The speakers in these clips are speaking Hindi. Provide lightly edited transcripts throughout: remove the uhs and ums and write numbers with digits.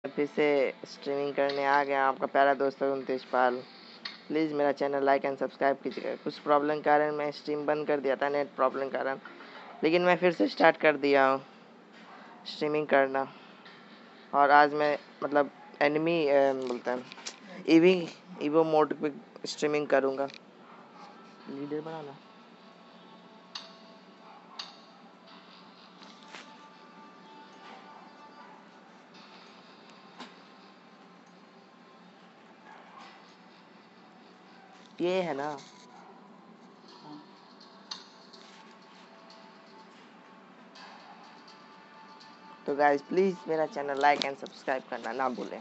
फिर से स्ट्रीमिंग करने आ गया आपका प्यारा दोस्त उनतीस पाल। प्लीज़ मेरा चैनल लाइक एंड सब्सक्राइब कीजिएगा। कुछ प्रॉब्लम के कारण मैं स्ट्रीम बंद कर दिया था, नेट प्रॉब्लम के कारण, लेकिन मैं फिर से स्टार्ट कर दिया हूँ स्ट्रीमिंग करना। और आज मैं मतलब एनिमी बोलते हैं ईवो मोड पे स्ट्रीमिंग करूँगा। लीडर बनाना ये है ना। तो गाइस प्लीज़ मेरा चैनल लाइक एंड सब्सक्राइब करना ना भूलें।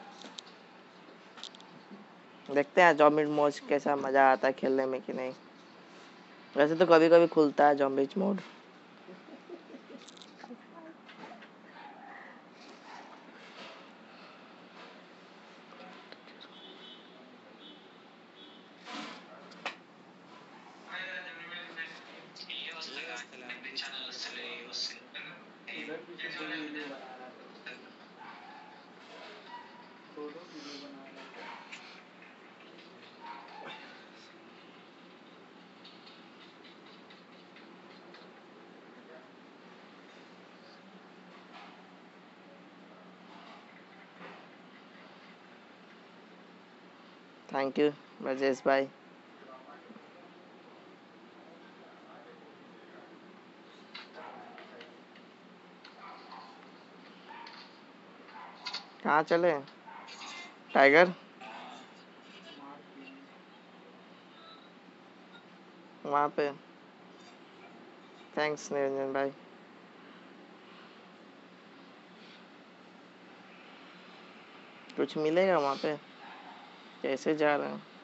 देखते हैं जॉम्बी मोड कैसा मज़ा आता है खेलने में कि नहीं। वैसे तो कभी कभी खुलता है zombie mode. Thank you Rajesh भाई। कहाँ चले टाइगर? वहाँ पे। थैंक्स निरंजन भाई। कुछ मिलेगा वहाँ पे? कैसे जा रहे हैं?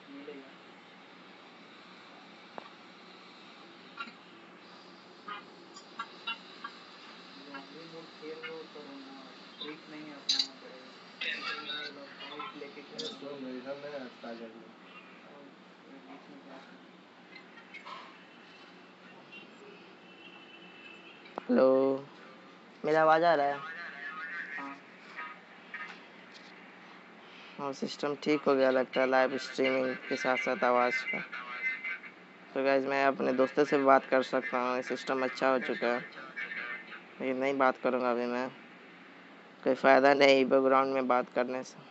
हेलो, मेरा आवाज़ आ रहा है? हाँ, सिस्टम ठीक हो गया लगता है लाइव स्ट्रीमिंग के साथ साथ आवाज़ का। तो गाइज मैं अपने दोस्तों से बात कर सकता हूँ, सिस्टम अच्छा हो चुका है। लेकिन नहीं बात करूँगा अभी मैं, कोई फ़ायदा नहीं बैकग्राउंड में बात करने से।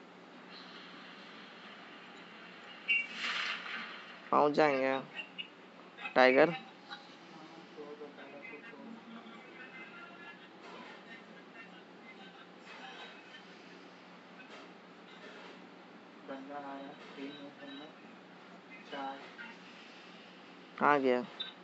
पहुँच जाएंगे टाइगर। कहाँ गया?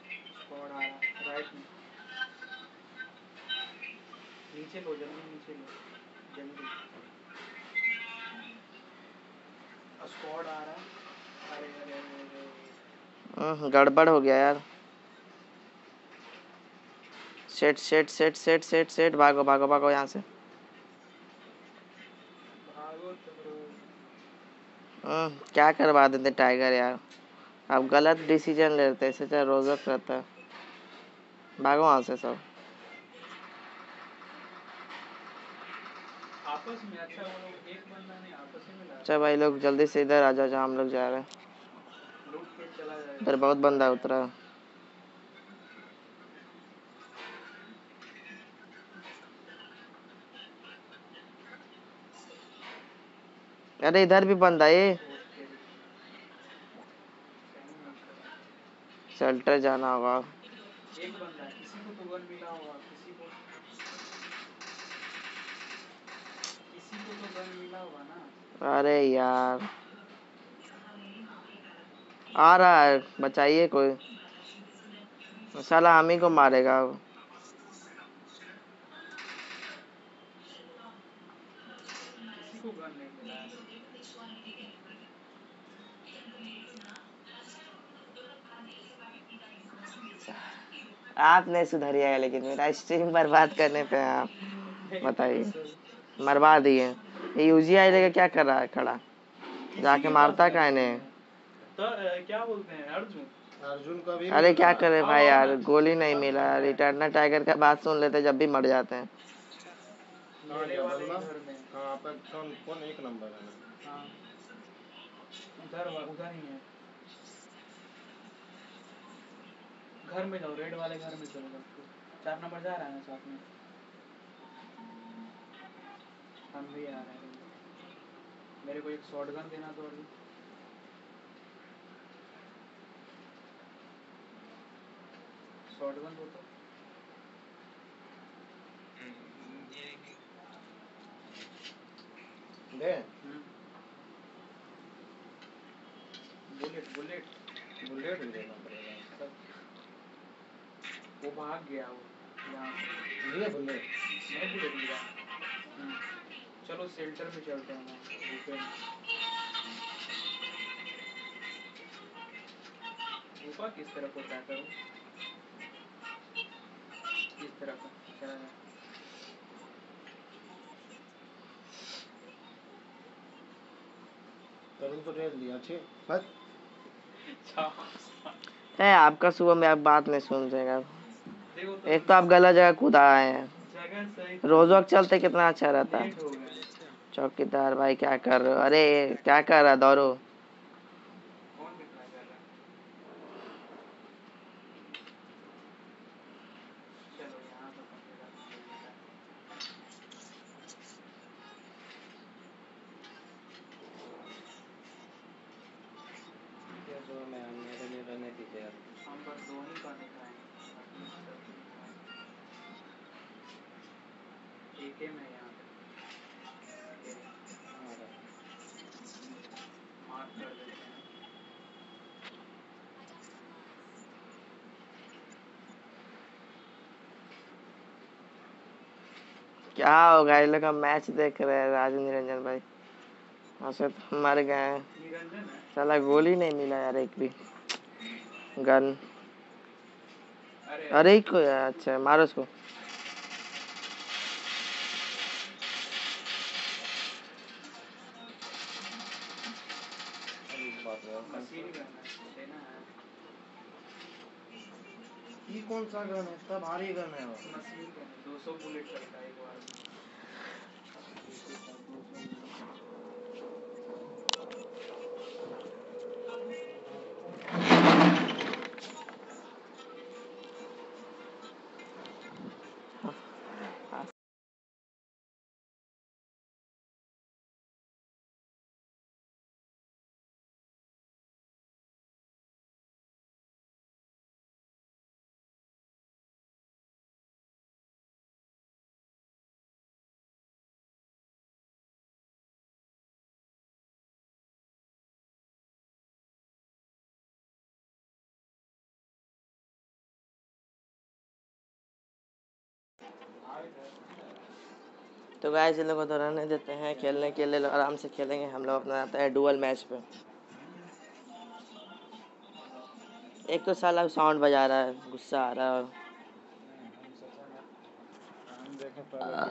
गड़बड़ हो गया यार। Set set set set set set, भागो भागो भागो यहाँ से। क्या करवा देते टाइगर यार, अब गलत डिसीजन लेते ऐसे चाहे रोजक रहता है। भागो वहाँ से सब। अच्छा भाई लोग जल्दी से इधर आ जाओ जहाँ हम लोग जा रहे हैं। इधर बहुत बंदा उतरा है। अरे इधर भी बंदा है ये। शेल्टर जाना होगा। अरे यार आ रहा है, बचाइए कोई, साला हम ही को मारेगा अब। आप नहीं सुधरिएगा, लेकिन मेरा स्ट्रीम बर्बाद करने पे आप बताइए। मरवा दिए। ये यूजीआई लेके क्या कर रहा है खड़ा? जाके मारता का इन्हें। तो क्या बोलते हैं अर्जुन का भी अरे क्या करे भाई यार, गोली नहीं मिला। रिटर्नर टाइगर का बात सुन लेते जब भी मर जाते हैं। नाले वाले घर में। हाँ आपका कौन एक नंबर है ना। हाँ उधर ही है। घर में जाओ, रेड वाले घर में चलो सबको। 4 नंबर जा रहा है ना साथ में। हम भी आ रहे हैं। मेरे को एक शॉटगन देना तो अभी। शॉटगन दो तो। दे बुलेट बुलेट भी देना पड़ेगा। वो भाग गया वो यहाँ से। लिए बुलेट मैं बुलेट लिया। चलो शेल्टर पे चलते हैं ना। ऊपर किस तरफ होता है करो। किस तरफ चला जाए। तरुण को रेल दिया ठीक बस। है आपका सुबह में आप बात नहीं सुन जाएगा। तो एक तो आप गलत जगह कूदा आए हैं। जगह सही रोज वक्त चलते कितना अच्छा रहता है। लेट हो गया। चौकीदार भाई क्या कर रहे हो? अरे क्या कर रहा है? दौड़ो। कौन कितना कर रहा है? चलो यहाँ पर मेरे लिए रहने दीजिए यार। हम बस 2 ही पानी खाएंगे। एक ही में यहाँ पे मार्क कर देते हैं। क्या होगा? ये लोग हम मैच देख रहे हैं। राजू निरंजन भाई ऐसे तो मर गए। निरंजन है। साला गोली नहीं मिला यार एक भी। गन अरे को यार। अच्छा मारो उसको। मशीन गन लेना है। ये कौन सा गन है? इतना भारी गन है वो। मशीन गन 200 बुलेट चलता है एक बार में। तो गाइस इन लोगों को तो रहने देते हैं खेलने के लिए। आराम से खेलेंगे हम लोग। अपना आता है डुअल मैच पे। एक तो साला साउंड बजा रहा है, गुस्सा आ रहा है। हम देखें पहले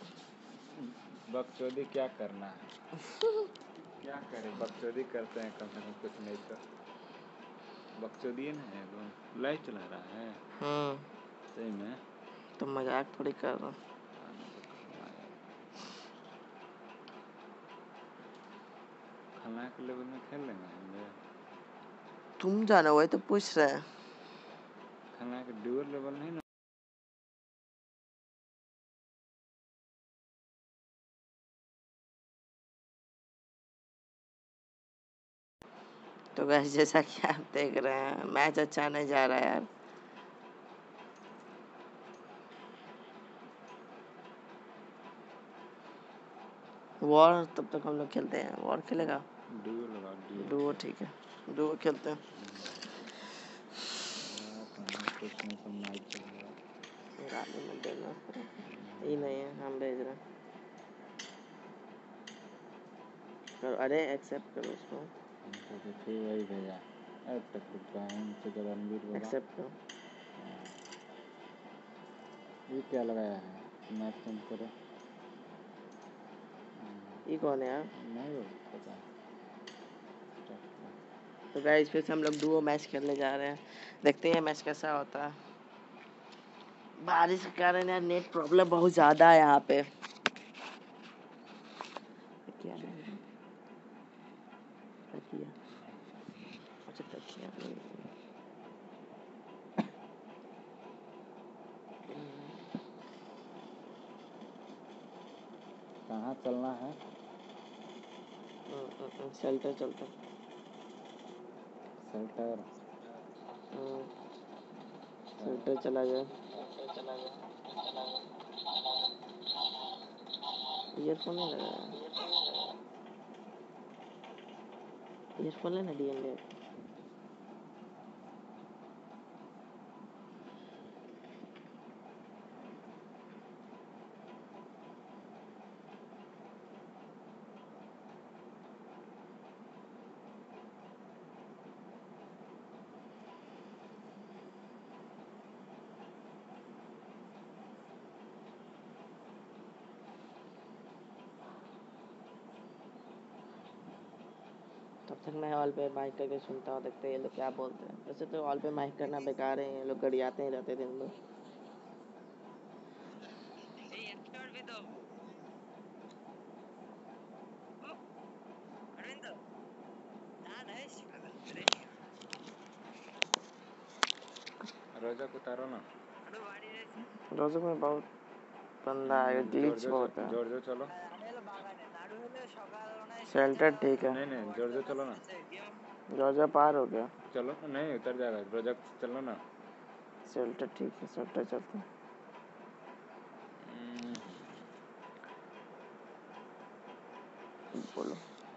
बकचोदी क्या करना है। क्या करें? बकचोदी करते हैं कम से कम कुछ नहीं तो बकचोदी ना है। वो लाइट चला रहा है। सही में तो मजाक थोड़ी कर रहा हूँ। खलनायक के लेवल में खेल लेंगे हम। तुम जानो वही तो पूछ रहे हैं। खलनायक डुअल लेवल नहीं ना। तो गाइस जैसा कि आप देख रहे हैं मैच अच्छा नहीं जा रहा है यार। वॉर तब तक हम लोग खेलते हैं। वॉर खेलेगा? डुओ ठीक है। डुओ खेलते हैं। गाली में देना ये नहीं है। हम भेज रहे हैं। करो। अरे एक्सेप्ट करो उसको। फिर वही भेजा एक्सेप्ट करो। ये क्या लगाया है? मैच तुम करो। ये कौन है यार? नहीं पता। तो गाइस फिर से हम लोग डुओ मैच खेलने जा रहे हैं। देखते हैं मैच कैसा होता है। बारिश के कारण यार नेट प्रॉब्लम बहुत ज़्यादा है यहाँ पे। तकिया नहीं, तकिया, अच्छा तकिया नहीं। कहाँ चलना है? शेल्टर चलता। शेल्टर? शेल्टर चला जाए। ईयरफोन नहीं लगाया, ईयरफोन लेना डीएन ले। तब तक मैं हॉल पे माइक करके सुनता हूँ, देखते हैं ये लोग क्या बोलते हैं। वैसे तो हॉल पे माइक करना बेकार है, ये लोग गड़ियाते ही रहते दिन भर। रोजक उतारो ना। रोजक में बहुत बंदा है, ग्लिच बहुत है। जोर चलो। शेल्टर ठीक है। नहीं जोर चलो ना। जॉर्जिया पार हो गया। चलो नहीं उतर जाएगा, रोजक चलो ना। शेल्टर ठीक है, शेल्टर चलते हैं। बोलो।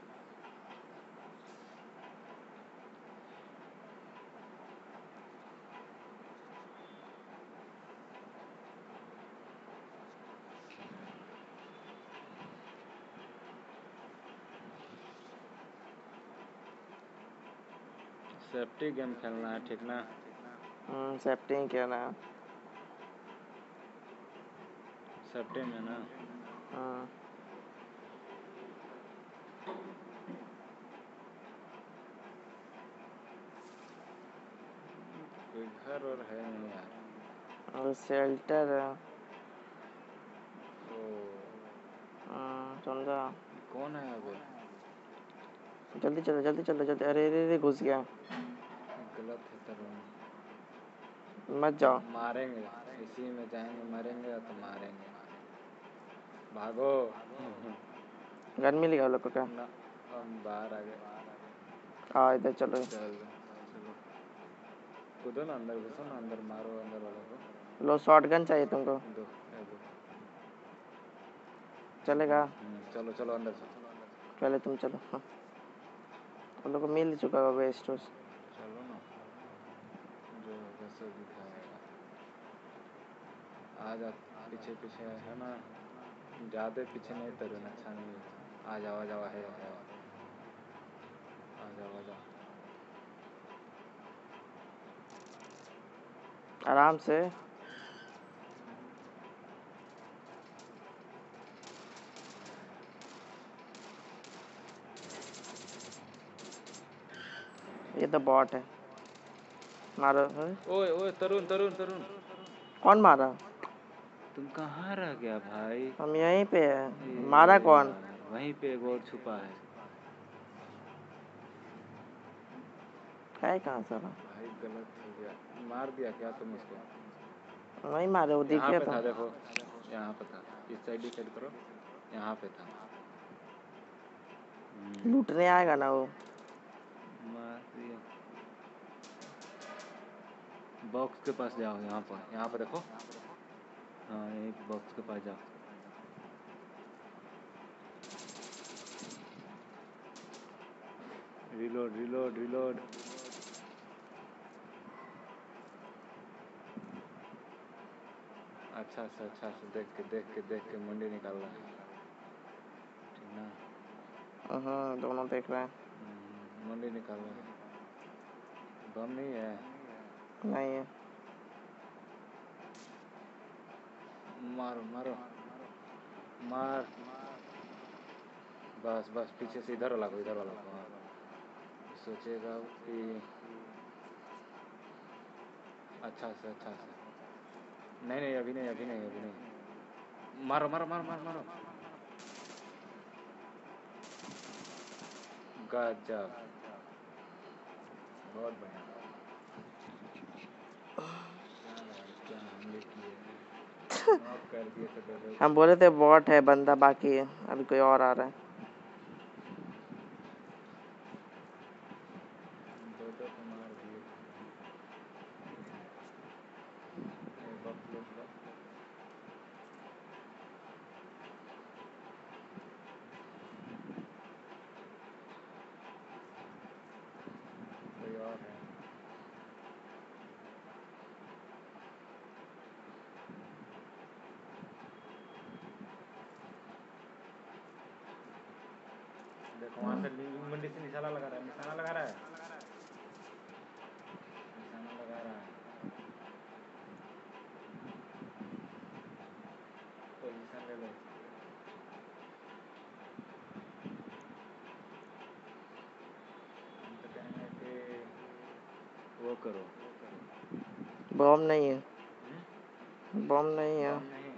सेफ्टी गेम खेलना है, ठीक ना? सेफ्टी ही खेलना है। सेफ्टी में ना। कोई घर और है नहीं यार। और शेल्टर है। समझा। कौन है अबे? जल्दी चलो जल्दी चलो जल्दी। अरे अरे अरे घुस गया। गलत है तरुण। मत जाओ। मारेंगे इसी में जाएंगे, मरेंगे या तो मारेंगे। भागो। घर मिल गया लोग को क्या? ना हम बाहर आ गए। इधर चलो। चलो कूदो ना, अंदर घुसो ना, अंदर मारो अंदर वालों को। लो शॉटगन चाहिए तुमको? दो। चलेगा? चलो चलो अंदर चलो। पहले तुम चलो। उन लोग को मिल चुका है वेस्ट। चलो ना, जो वैसे दिखाएगा। आ जा पीछे पीछे है ना, ज़्यादा पीछे नहीं तरुण, अच्छा नहीं होगा। आ जाओ है आ जाओ। आराम से। ये तो बॉट है। मारो। ओए तरुण। कौन मारा? तुम कहाँ रह गया भाई? हम यहीं पे है। मारा कौन? वहीं पे एक और छुपा है। कहाँ सारा? भाई गलत हो गया, मार दिया क्या तुम उसको? नहीं मारे, वो दिख गया था। देखो यहाँ पे था, इस साइड करो, यहाँ पे था। लूटने आएगा ना वो। मार दिया। बॉक्स के पास जाओ, यहाँ पर देखो। हाँ एक बॉक्स के पास जाओ। रिलोड। अच्छा से देख के मुंडी निकाल रहा है, ठीक ना? दोनों देख रहे हैं। मुंडी निकाल रहा है। बम नहीं है? नहीं है। मार। बस पीछे से इधर वाला को। सोचेगा कि अच्छा से। नहीं अभी नहीं। मारो। गजब, बहुत बढ़िया। क्या यार, क्या हमले किए थे, नॉक कर दिए थे दो हम बोले थे बॉट है, बंदा बाकी है, अभी कोई और आ रहा है। दो को मार दिए थे। बफलो का कोई और है। देखो वहाँ से मंडी से निशाना लगा रहा है, निशाना लगा रहा है, निशाना लगा रहा है। पोजीशन ले लो। हम तो कहेंगे कि वो करो। बॉम्ब नहीं है, बॉम्ब नहीं है। बम नहीं।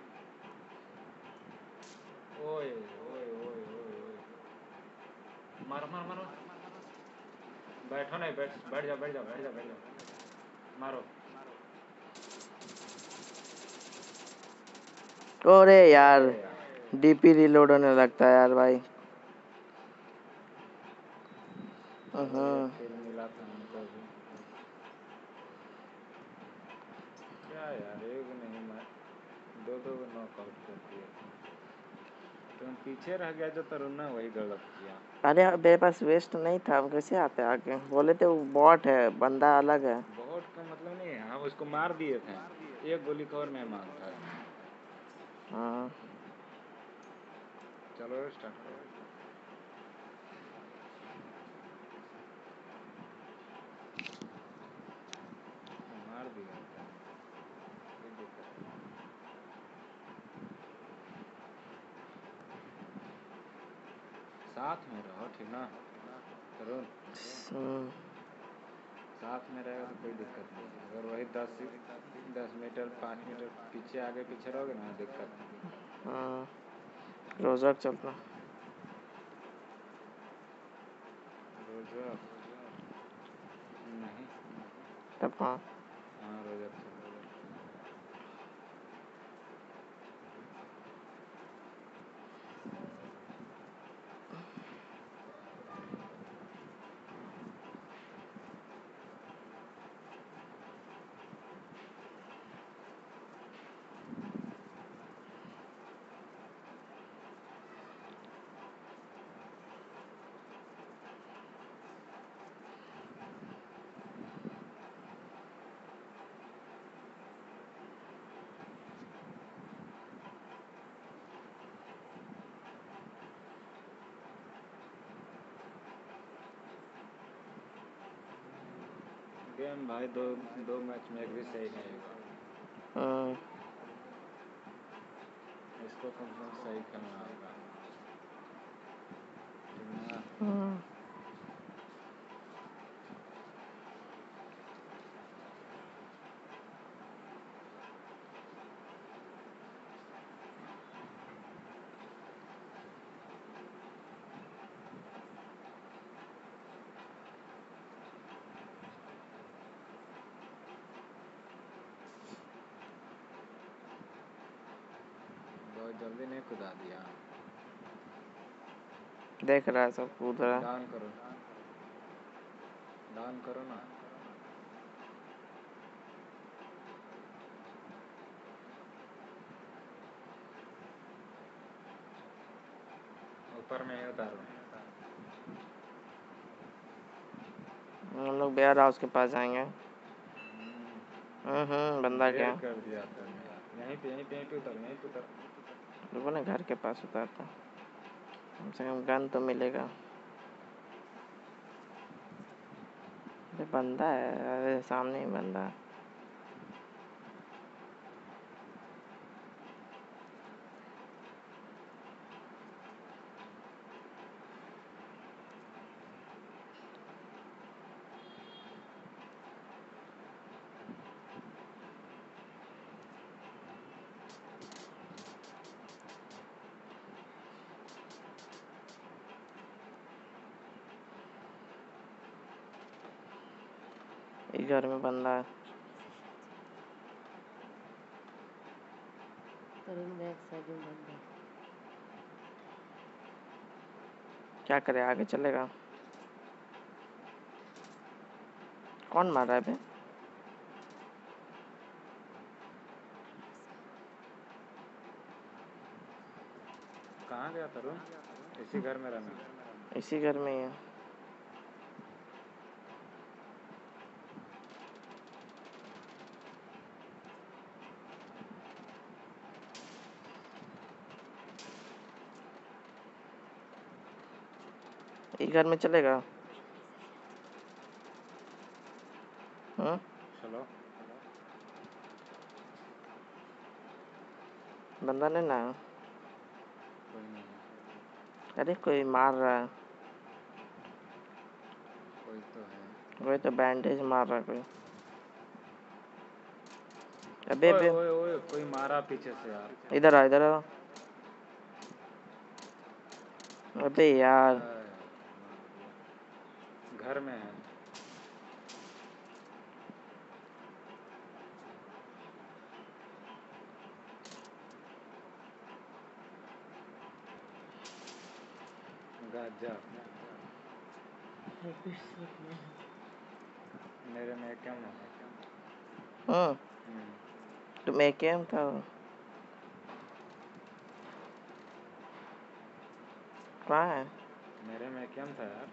ओए ओए ओए ओए ओए, मारो मारो मारो। बैठो नहीं, बैठ जाओ बैठ जाओ बैठ जाओ बैठ जाओ, मारो। अरे यार, अरे यार, डीपी रिलोड होने लगता है यार भाई। चलो एक किल मिला था हमको भी। क्या यार, एक नहीं मार, दो को नॉकआउट कर दिए थे। तुम पीछे रह गया जो तरुणा, वही गलत किया। अरे मेरे पास वेस्ट नहीं था, हम कैसे आते आगे? बोले थे वो बॉट है, बंदा अलग है। बॉट का मतलब नहीं है, हम उसको मार दिए थे, एक गोली का और मेहमान था। हाँ, चलो स्टार्ट करो। मार दिया था, कोई दिक्कत नहीं। साथ में रहो, ठीक ना तरुण? साथ में रहेगा तो कोई दिक्कत नहीं है। अगर वही 10 मीटर 5 मीटर पीछे आगे पीछे रहोगे ना, दिक्कत है। हाँ, रोजर चलता। रोजर नहीं, तब कहाँ? हाँ रोजर चल। गेम भाई दो मैच में एक भी सही नहीं होगा। इसको कम से कम सही खेलना होगा, ठीक ना? बहुत जल्दी नहीं कुदा दिया। देख रहा है सब कूद रहा है। डाउन करो, डाउन करो ना। ऊपर में ही उतारो। हम लोग बेयर हाउस के पास जाएंगे। बंदा क्या कर दिया तुमने। यहीं पे उतर, यहीं पे उतर। रुको ना, घर के पास उतारता, कम से कम गन तो मिलेगा। अरे बंदा है, अरे सामने ही बंदा है। ये घर में बंदा है। क्या करे, आगे चलेगा? कौन मार रहा है बे? कहाँ गया तरुण? इसी घर में रहना? इसी घर में ही है। ये घर में चलेगा? चलो। बंदा नहीं ना? कोई नहीं है। अरे कोई मार रहा है। कोई तो है। कोई तो बैंडेज मार रहा है कोई। अबे ओए बे, ओए ओए, कोई मारा पीछे से यार। इधर आ, इधर आ। अबे यार, घर में है। गजब। मेरे में क्या मौका? तुम AKM था? कहाँ है? मेरे में क्या था यार?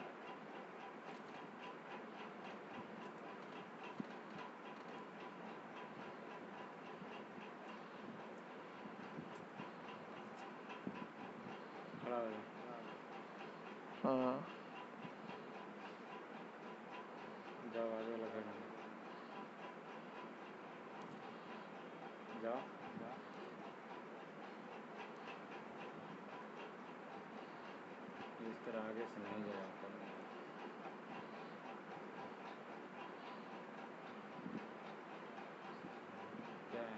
खड़ा हो जा। जाओ आगे वाला घर में जाओ। इस तरह आगे से नहीं जाया करो। क्या है?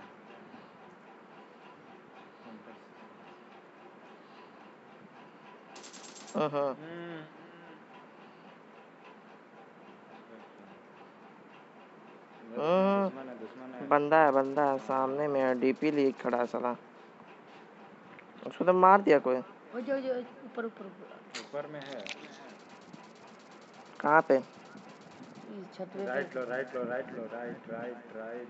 दुश्मन है। बंदा है सामने में, DP लिए खड़ा है साला। उसको तो मार दिया कोई। ऊपर ऊपर ऊपर में है। कहाँ पे? छत पे। राइट लो, राइट लो, राइट लो, राइट राइट राइट।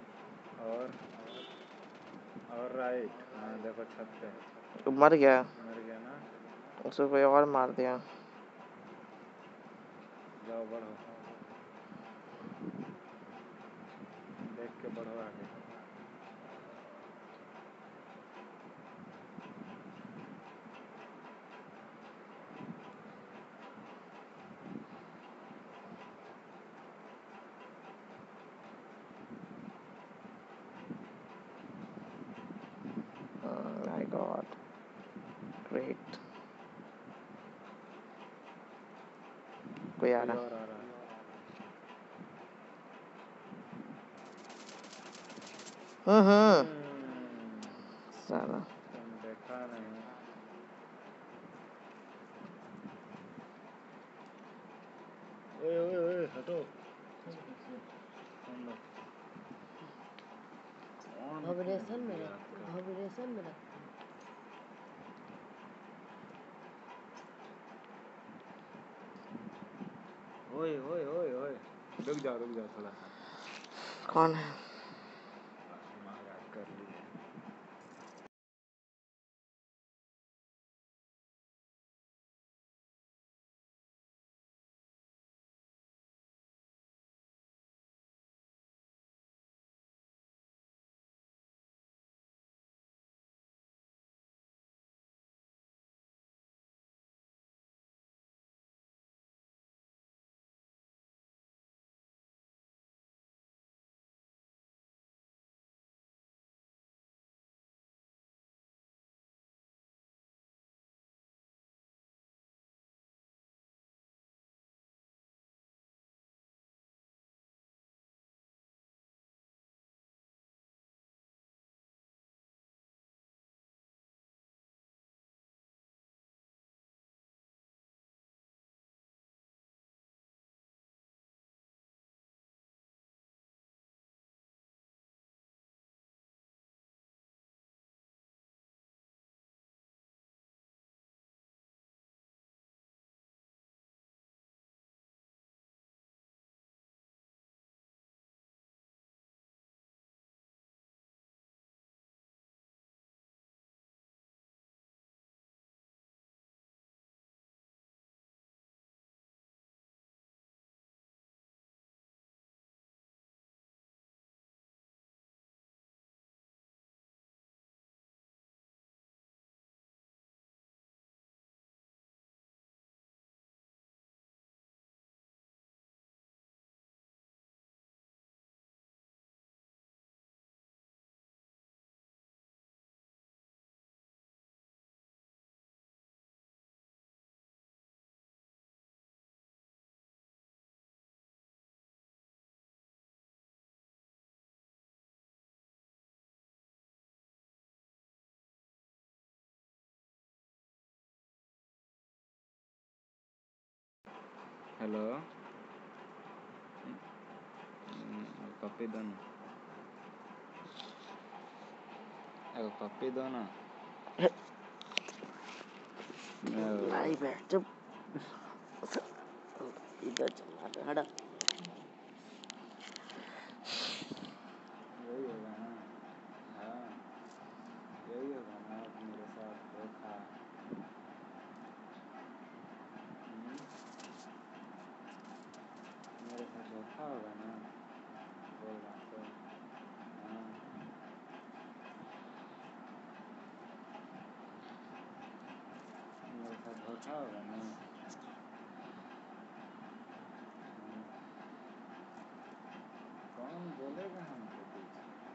और राइट। हाँ देखो छत पे। वो मर गया। मर गया ना? उसको कोई और मार दिया। जाओ बढ़ो, देख के बढ़ो आगे। My God, great. कोई आ कोई रहा। और आ रहा है। साला तुम देखा नहीं। ओए ओए ओए हटो। वाइब्रेशन में रखते। ओए ओए ओए ओए, रुक जाओ थोड़ा सा। कौन है? दिमाग कर लिए। हेलो पप्पी दो ना, एगो पप्पी दो ना। भाई बैठ चुप इधर चल हटा। यही होगा ना, हाँ यही होगा ना मेरे साथ धोखा। मेरे साथ धोखा होगा ना, बोल रहा तो हाँ। मेरे साथ धोखा होगा ना। कौन बोलेगा हमको कुछ,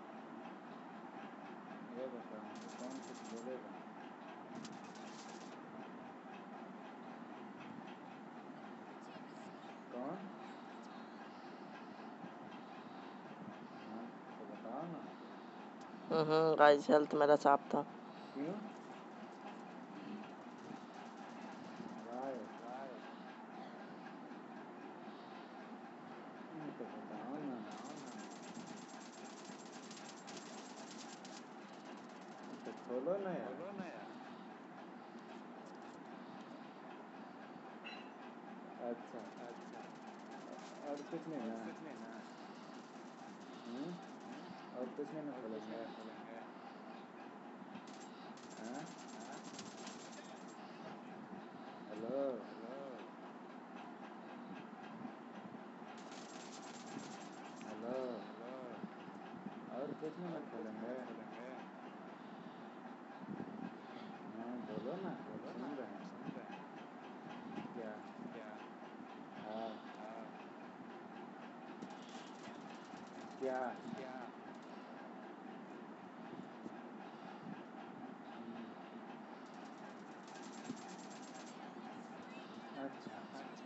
ये बताओ कौन कुछ बोलेगा। कौन, हाँ तो बताओ ना। गाइस हेल्थ मेरा साफ था। क्यों वाय तो बताओ ना, तो खोलो ना यार। अच्छा और कुछ नहीं ना, और कुछ नहीं ना खोलेंगे। हाँ हेलो हेलो, और कुछ नहीं ना खोलेंगे। हाँ बोलो ना, सुन रहे हैं। क्या, हाँ क्या, अच्छा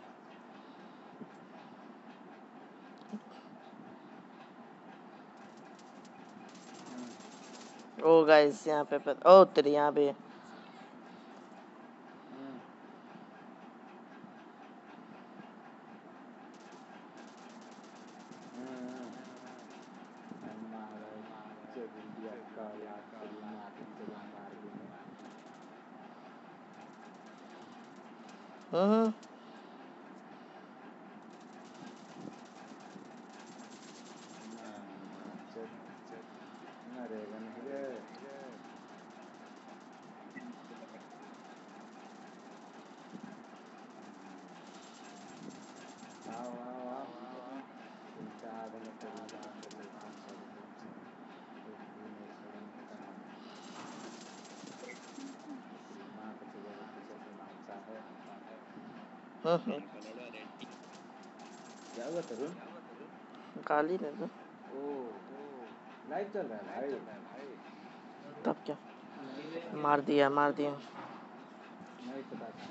ओ गाइस यहाँ पे ओ तेरे यहाँ पे हम्म क्या हुआ तरुण? गाली दे दो। ओ लाइव चल रहा है भाई। तब क्या, नहीं पता, मार दिया नहीं पता था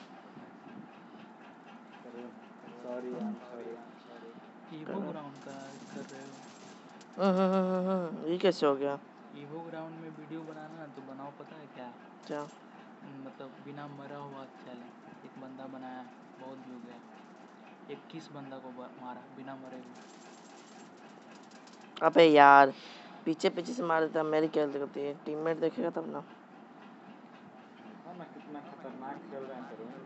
Tarun. Sorry I am sorry. Evo ground का कर रहे हो? ये कैसे हो गया? ईवो ग्राउंड में वीडियो बनाना है तो बनाओ, पता है क्या? क्या? मतलब बिना मरा हुआ चैलेंज। एक बंदा बनाया, बहुत व्यू गया, 21 बंदा को मारा बिना मरे हुए। अबे यार पीछे पीछे से मार देता, मेरी क्या गलती है? टीममेट देखेगा तब ना। ना कितना खतरनाक खेल रहे हैं तरुण।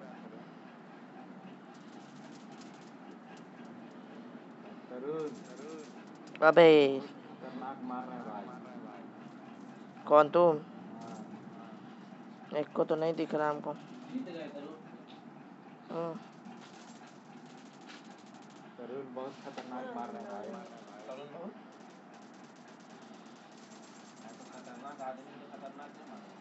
तरुण अबे खतरनाक मार रहे हैं भाई। कौन तुम? हाँ एक को तो नहीं दिख रहा हमको। तरुण बहुत खतरनाक मार रहे हैं भाई। खतरनाक आदमी तो खतरनाक नहीं मारेगा।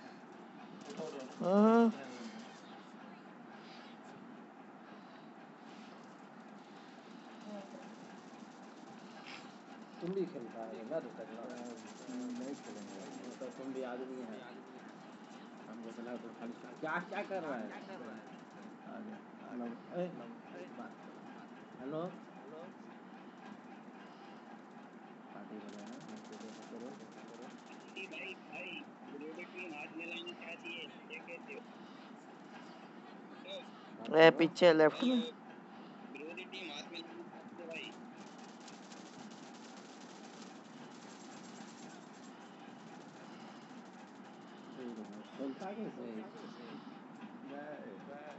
तुम भी खेलता है ना? नहीं खेलेंगे तो तुम भी आदमी है। हमको चला तो खाली क्या क्या कर रहा है? हेलो पार्टी वाले हैं, करो बात ए करो। पीछे लेफ्ट में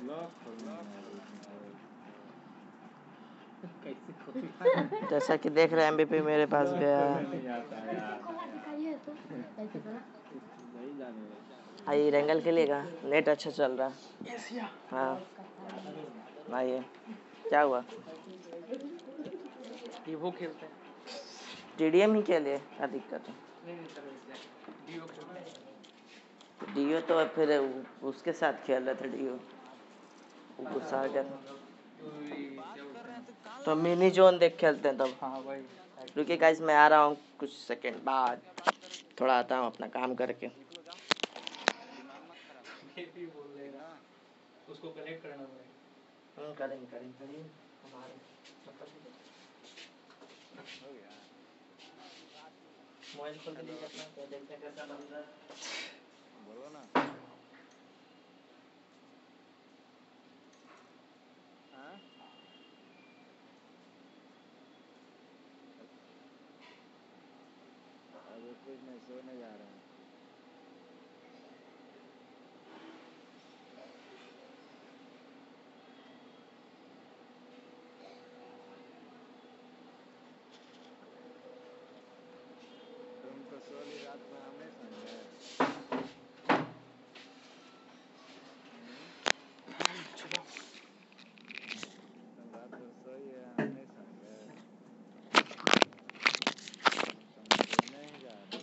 लॉक खोलना है इसमें कैसे खोलना जैसा कि देख रहे हैं एमबीपी मेरे पास लॉक गया खोलने है। नहीं आता है यार नहीं जाने आइए रेंगल खेलिएगा, नेट अच्छा चल रहा है। एशिया हाँ आइए। क्या हुआ? ये वो खेलते हैं टीडीएम ही खेलिए, क्या दिक्कत है? नहीं सर डीओ खेलते हैं डीओ तो फिर उसके साथ खेल रहे थे डीओ, वो गुस्सा आ गया था। तो मिनी जोन देख खेलते हैं तब। हाँ भाई रुकिए गाइस, मैं आ रहा हूँ कुछ सेकंड बाद, थोड़ा आता हूँ अपना काम करके। ये भी बोल देगा उसको कनेक्ट करना पड़ेगा करेंगे हमारे हो गया मोबाइल खोल के देखते हैं क्या, देखते हैं कैसा बन रहा है। बोलो ना हाँ अभी कुछ नहीं सोने जा रहे हैं तुम तो सोली रात में हमें समझे तुम रात में सोई है हमें समझे तुम सोने ही जा रहे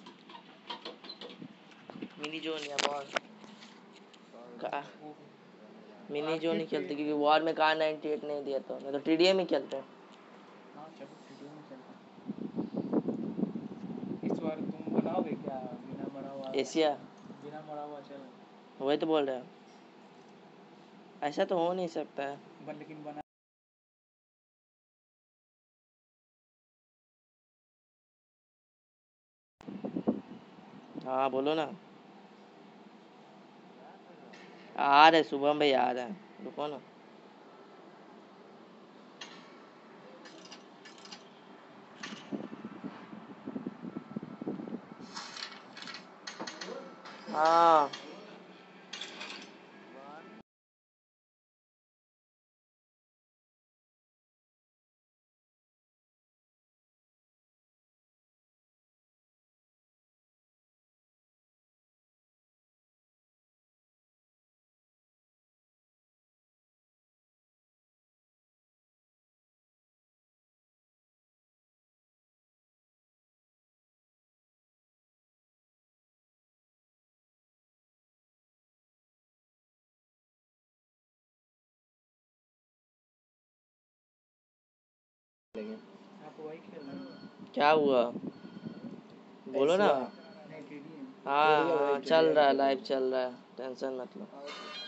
मिनी जोन या वॉर का सोने जा मिनी जोन ही खेलते, क्योंकि वॉर में कहा 98 नहीं दिया, तो मैं तो टीडीएम ही खेलते हैं। हाँ चलो वीडियो में चलता इस बार तुम बनाओगे क्या बिना मरा हुआ एशिया बिना मरा हुआ चल वही तो बोल रहे हैं, ऐसा तो हो नहीं सकता है। लेकिन बना हाँ बोलो ना। आ रहे शुभम भाई, आ रहे हैं, रुको ना। हाँ आप वही खेलना क्या हुआ बोलो ना। नहीं टीडीएम हाँ चल रहा है, लाइव चल रहा है, टेंशन मत लो।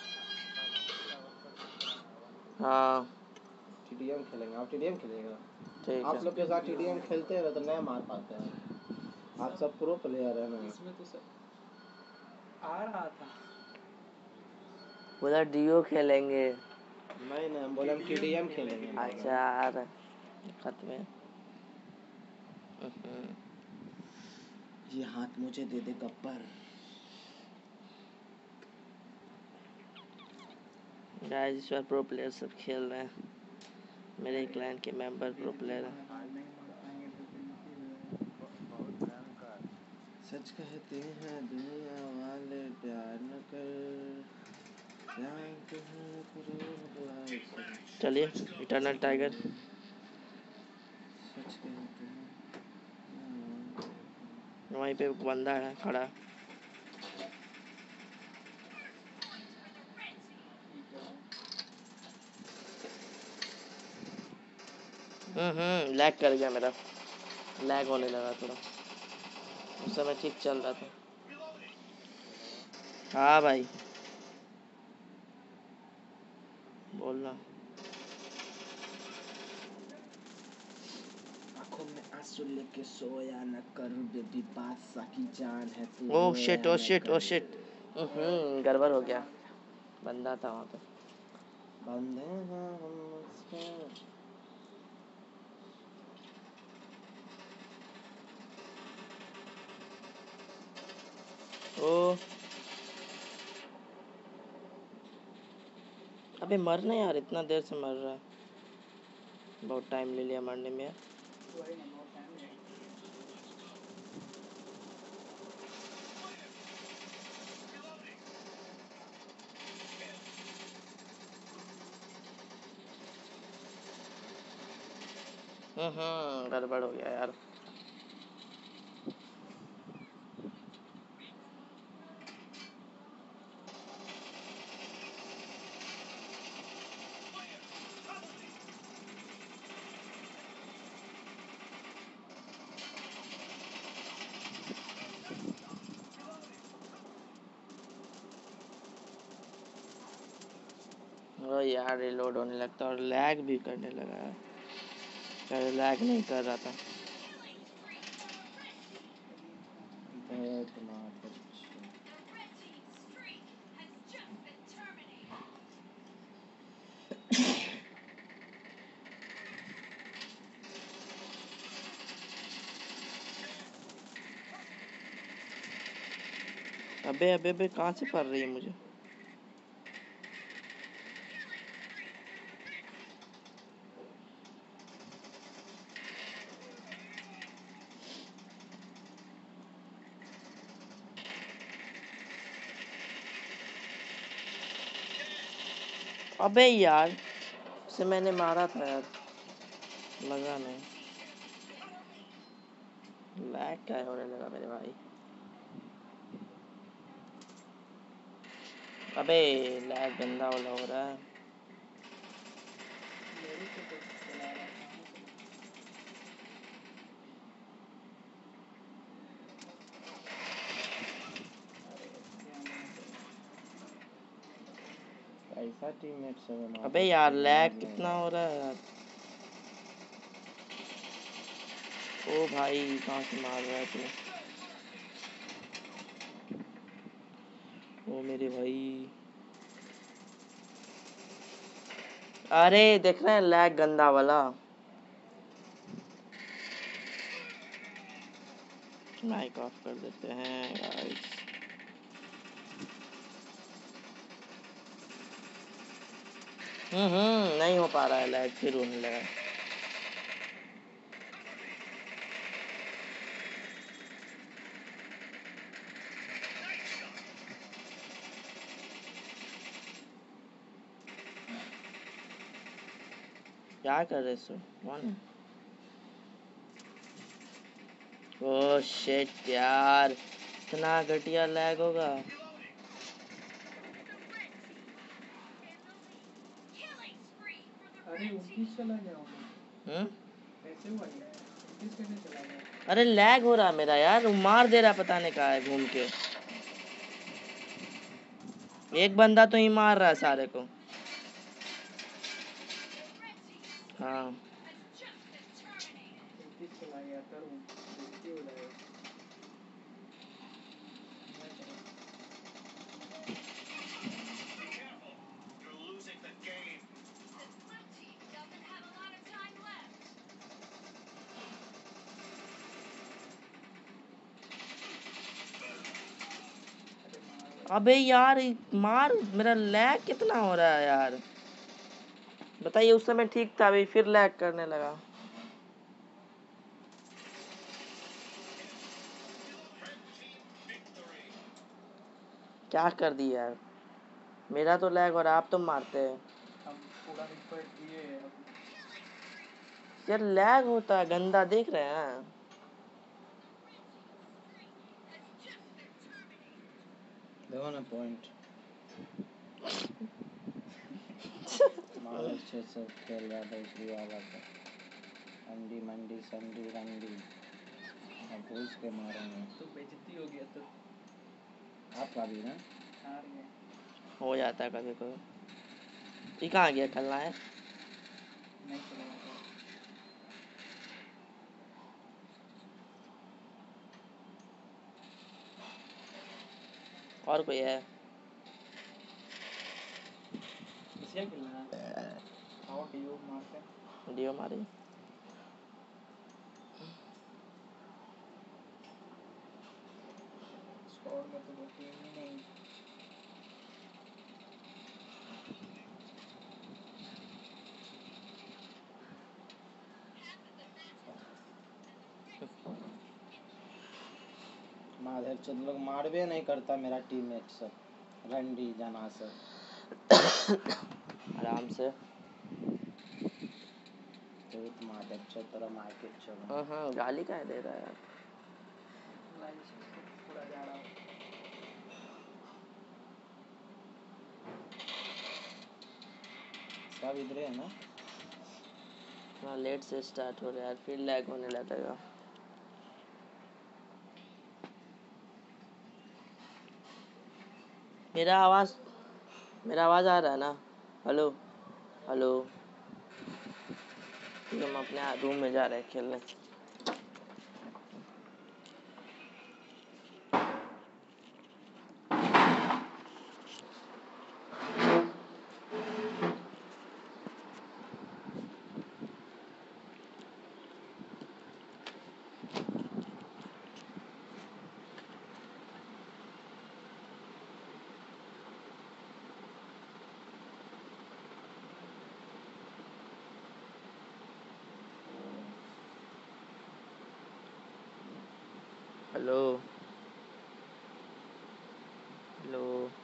हाँ टीडीएम खेलेंगे, आप टीडीएम खेलेगा। ठीक आप है। लोग के साथ टीडीएम खेलते हैं ना तो नहीं मार पाते हैं, आप सब प्रो प्लेयर है ना। इसमें तो सब आ रहा था बोला डीओ खेलेंगे। नहीं हम बोले हम टीडीएम खेलेंगे। अच्छा यार खत्म है। ये हाथ मुझे दे दे गब्बर। गाइस इस बार प्रो प्लेयर सब खेल रहे हैं, मेरे क्लाइंट के मेंबर प्रो प्लेयर हैं। नहीं मार पाएंगे तो फिर बहुत भयंकर सच कहते हैं दुनिया वाले प्यार न कर, चलिए इटर्नल टाइगर। सच कहते हैं वहीं पे एक बंदा है खड़ा। लैग कर गया मेरा, लैग होने लगा थोड़ा, उस समय ठीक चल रहा था। हाँ भाई बोलना। आँखों में आंसू लेके सोया न कर बेबी, बादशाह की जान है तू। Oh shit oh shit oh shit, गड़बड़ हो गया, बंदा था वहाँ पे। बंदे हैं हम उसके। ओ अबे मर ना यार, इतना देर से मर रहा है, बहुत टाइम ले लिया मरने में यार। वही ना, बहुत टाइम है। गड़बड़ हो गया यार। ओ यार रिलोड होने लगता और लैग भी करने लगा। पहले लैग नहीं कर रहा था। अबे अबे अबे कहाँ से पड़ रही है मुझे? अबे यार उसे मैंने मारा था यार, लगा नहीं। लैग क्या होने लगा मेरे भाई? अबे लैग गंदा वाला हो रहा है। मेरे को तो चला रहा था। ऐसा टीममेट से बना। अबे यार लैग कितना हो रहा है यार। ओ भाई कहाँ से मार रहा है तू? ओ मेरे भाई, अरे देख रहे हैं लैग गंदा वाला। माइक ऑफ कर देते हैं गाइस। नहीं हो पा रहा है लैग, फिर होने लगा। क्या कर रहे सो? वन ओ शिट यार, इतना घटिया लैग होगा। अरे 29 चला गया हूँ। कैसे हुआ ये? 29 कैसे चला गया? अरे लैग हो रहा मेरा यार, वो मार दे रहा पता नहीं कहाँ है घूम के। एक बंदा तो ही मार रहा है सारे को। हाँ 29 चला गया, करूँ बेइज्जती हो जाएगा। अबे यार मार, मेरा लैग कितना हो रहा है यार बताइए। उस समय ठीक था, अभी फिर लैग करने लगा। क्या कर दिया यार, मेरा तो लैग हो रहा, आप तो मारते हैं हम पूरा रिक्वेस्ट दिए अब। यार। लैग होता है गंदा, देख रहे हैं। देखो ना पॉइंट मार अच्छे से खेल रहा था इसलिए वाला था। अंडी मंडी संडी रंडी, अब घुस के मारेंगे तो बेइज्जती हो गया तो आपका भी ना। हार गए। हो जाता है कभी कभी। ये कहाँ गया खेलना है? नहीं चलेगा तो और कोई है? इसे खेलना है। आओ डीओ मारते हैं। वीडियो मारी। स्क्वाड में तो कोई टीम ही नहीं। माधर चंद लोग मारबे नहीं करता मेरा टीममेट सब, रंडी जना सब। आराम से। बहुत माधर चंद तेरा मार्केट चलो। गाली का दे रहा है यार। पूरा जा रहा हूँ। सब इधर है ना। हाँ लेट से स्टार्ट हो रहा है यार, फिर लैग होने लगेगा। मेरा आवाज आ रहा है ना? Hello hello. हम अपने रूम में जा रहे हैं खेलने। Hello hello.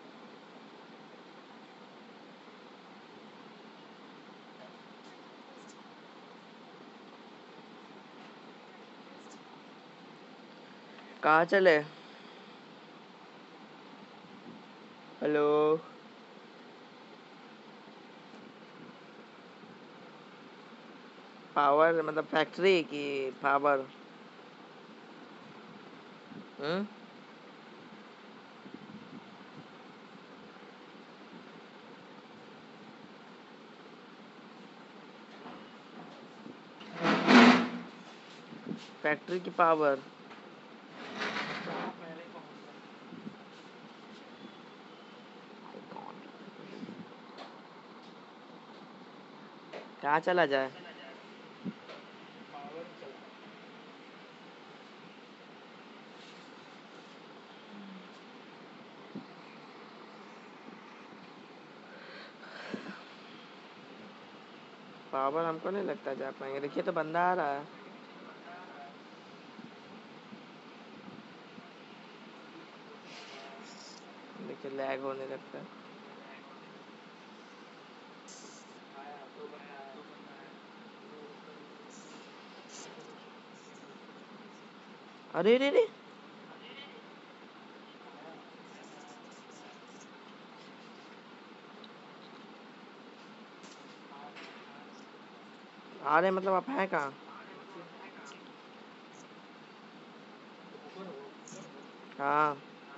कहाँ चले? हेलो। पावर मतलब फैक्ट्री की पावर? फैक्ट्री की पावर। कहाँ चला जाए? पावर हमको नहीं लगता जा पाएंगे। देखिए तो बंदा आ रहा है। देखिए लैग होने लगता है। अरे रे रे। आ रहे मतलब आप हैं कहाँ? हाँ।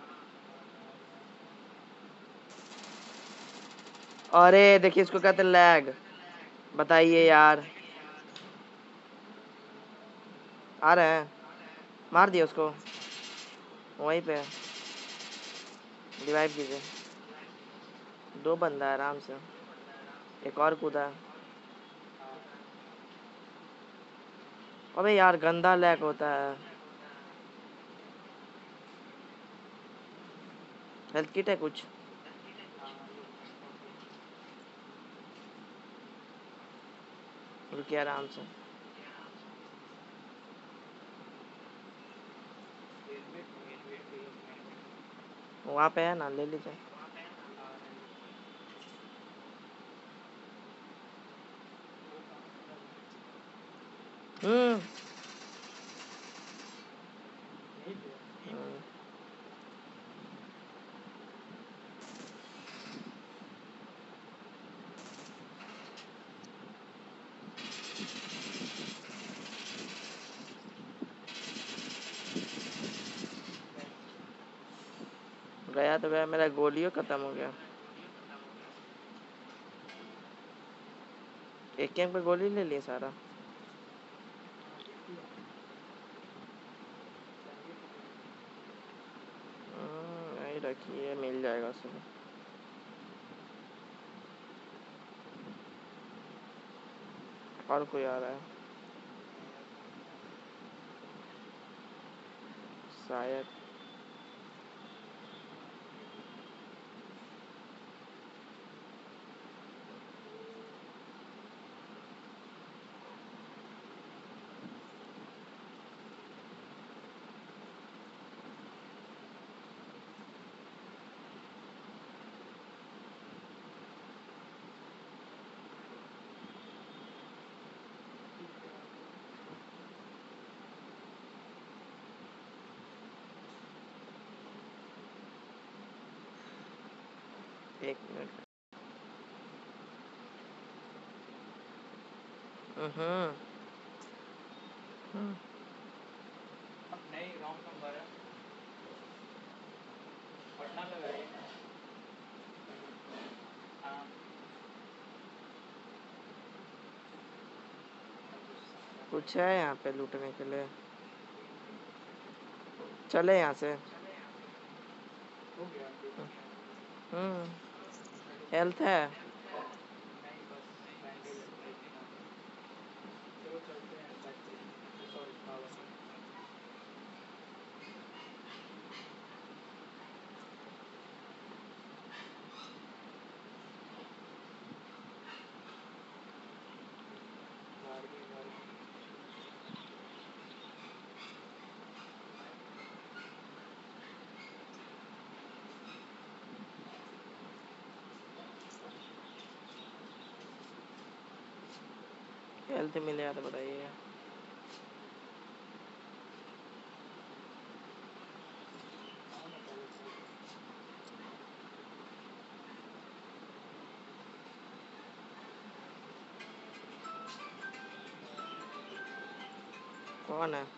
अरे देखिए इसको कहते हैं लैग। बताइए यार। आ रहे हैं। मार दिया उसको। वहीं पे रिवाइव कीजिए। 2 बंदा है आराम से। एक और कूदा। अबे यार गंदा लैग होता है। हेल्थ किट है कुछ? रुकिए आराम से। वहाँ पे है ना, ले लीजिए। हम्म। गया तो गया, मेरा गोलियों खत्म हो गया। एक कैंप पे गोली ले ली सारा। यही रखिए, मिल जाएगा उसमें। और कोई आ रहा है शायद। एक मिनट। हम्म नहीं रॉन्ग नंबर है, पढ़ना लगाइए। हाँ कुछ है यहाँ पे लूटने के लिए? चले यहाँ से। हो गया। हम्म हेल्थ है। नहीं बस बैंडेज है, चलो चलते हैं बैक। Sorry power. हेल्थ मिले तो बताइए। कौन है?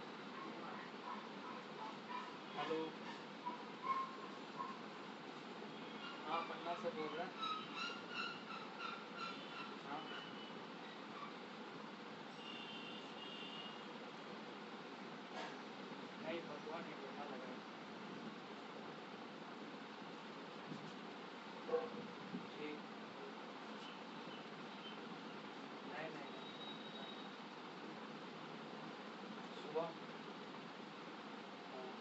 हेलो, हाँ पन्ना से बोल रहे हैं। हाँ नहीं भगवान नहीं पन्ना लगा है। ठीक, नहीं नहीं नहीं, सुबह। हाँ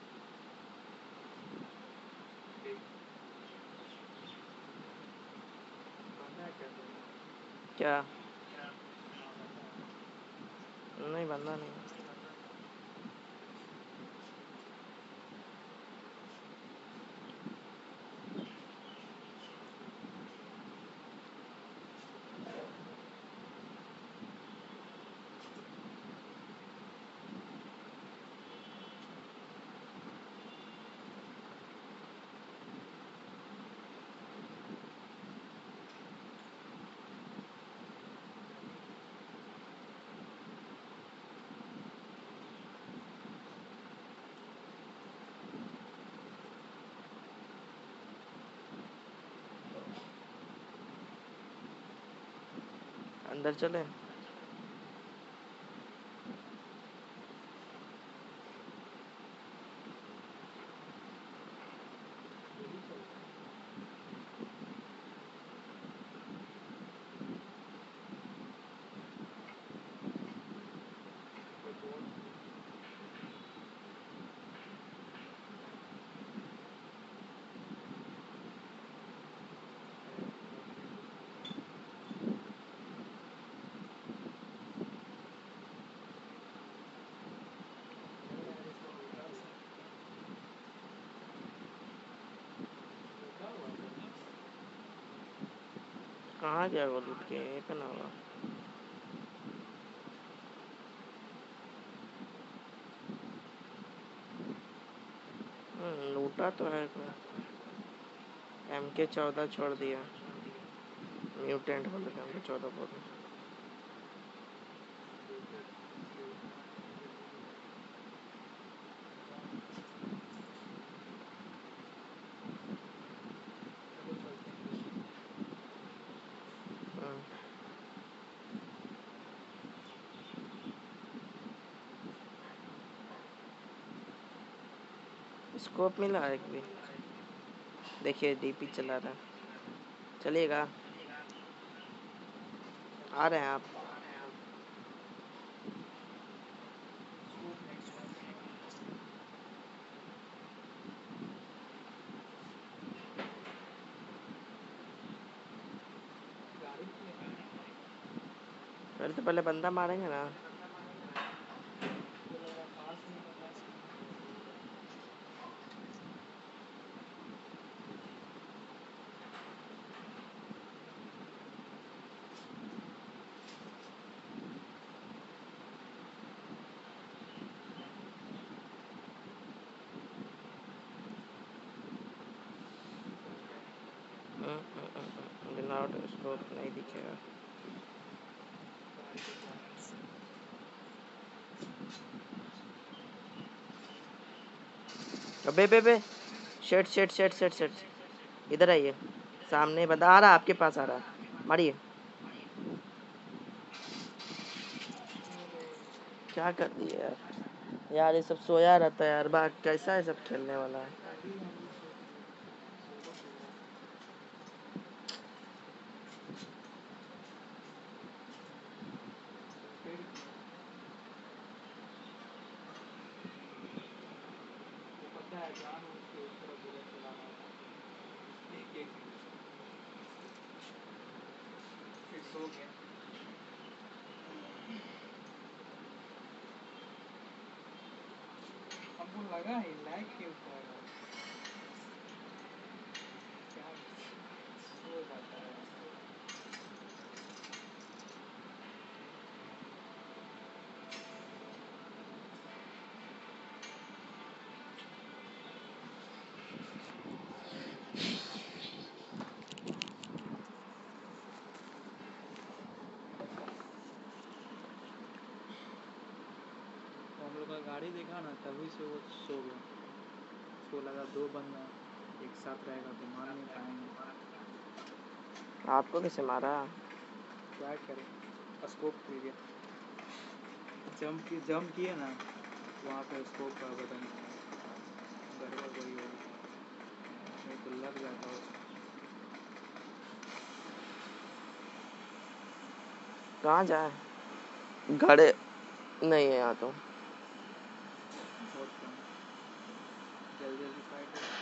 ठीक, बनना है क्या तुम्हें? क्या? हाँ बनना है। नहीं बंदा नहीं। अंदर चले। कहाँ गया वो लूट के? यहीं पे ना होगा। लूटा तो है कोई। MK14 छोड़ दिया। म्यूटेंट बोले थे MK14 बोले। स्कोप मिला एक भी। देखिए DP चला रहा है। चलिएगा। आ रहे हैं आप? अरे तो पहले बंदा मारेंगे ना। आउट स्कोप नहीं दिखेगा। अबे बे बे शेट शेट शेट शेट शेट इधर आइए, सामने बंदा आ रहा, आपके पास आ रहा, मारिए। क्या कर दिए यार, यार ये सब सोया रहता है यार, बात कैसा है सब खेलने वाला है। पता है जान उसके उस तरफ बुलेट चला रहा था, एक फिर सो गया। हमको लगा ही लाइक क्यों उठाएगा, क्या सो जाता है। हम लोग का गाड़ी देखा ना, तभी से वो सो गया। उसको लगा दो बंदा एक साथ रहेगा तो मार नहीं पाएंगे। आपको किसे मारा? क्या करें, स्कोप खुल गया, जंप किए ना वहाँ पे स्कोप का बटन गड़बड़ कोई हो, नहीं तो लग जाता उसको। कहाँ जाए? घड़े नहीं है यहाँ तो। बहुत कम, जल्दी जल्दी फाइट हो।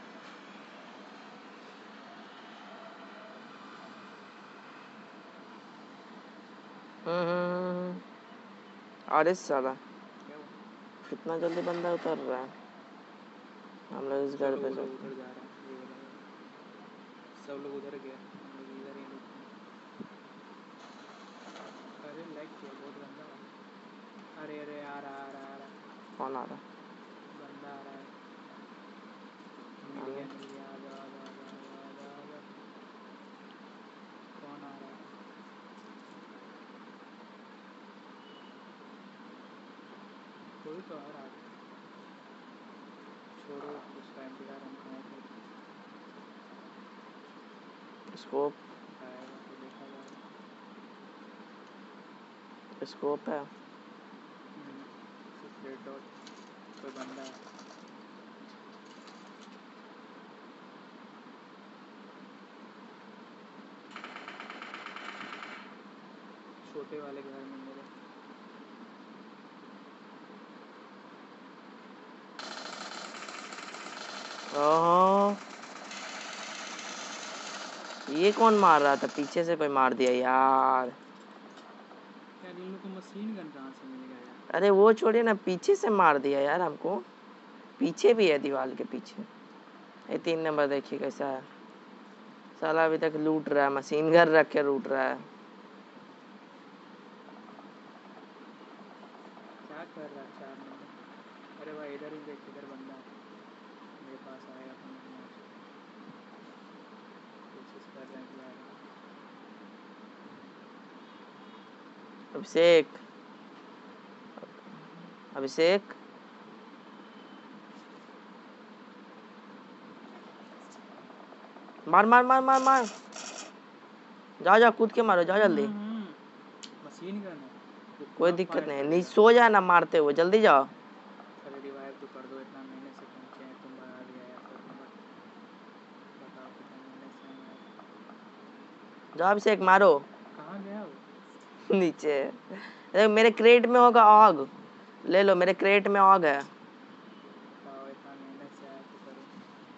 अरे साला क्या हुआ? कितना जल्दी बंदा उतर रहा है। हम लोग इस घर पे उधर चलते जा रहे हैं, ये वाला सब लोग उधर गए, हम लोग इधर ही रुके। अरे लाइक किया बहुत गंदा वाला। अरे अरे आ रहा कौन आ रहा? बंदा आ रहा है, मिल गया आ जा आ जा आ जा आ जा आ जा। कौन आ रहा है? कोई तो आ रहा है, छोड़ो उसका इंतजार हम कहाँ करें। स्कोप आएगा तो देखा जाएगा। स्कोप है। रेड डॉट कोई बंदा है। छोटे वाले घर में मेरे ओह ये कौन मार रहा था? पीछे से कोई मार दिया यार। यार इन लोग को मशीन गन कहाँ से मिल गया यार? अरे वो छोड़िए ना, पीछे से मार दिया यार हमको। पीछे भी है, दीवार के पीछे। ये 3 नंबर देखिए कैसा है साला, अभी तक लूट रहा है, मशीन गन रख के लूट रहा है। क्या कर रहा है 4 नंबर? अरे भाई इधर ही देख, इधर बंदा है मेरे पास आएगा तो मैं कोशिश कर रहे हैं कि आएगा। अभिषेक अभिषेक मार मार मार मार मार, जाओ जाओ कूद के मारो, जाओ जल्दी। मशीन गन है, कोई दिक्कत नहीं, नहीं सो जाए ना मारते हुए, जल्दी जाओ। अरे रिवाइव तो कर दो, इतना महीने से पहुँचे हैं, तुम बढ़ा दिया यार तो नंबर। बताओ कितना महीने से हैं यार। जाओ अभिषेक मारो। कहाँ गया वो? नीचे देख, मेरे क्रेट में होगा ऑग, ले लो, मेरे क्रेट में ऑग है। बताओ इतना महीने से आया तो करो।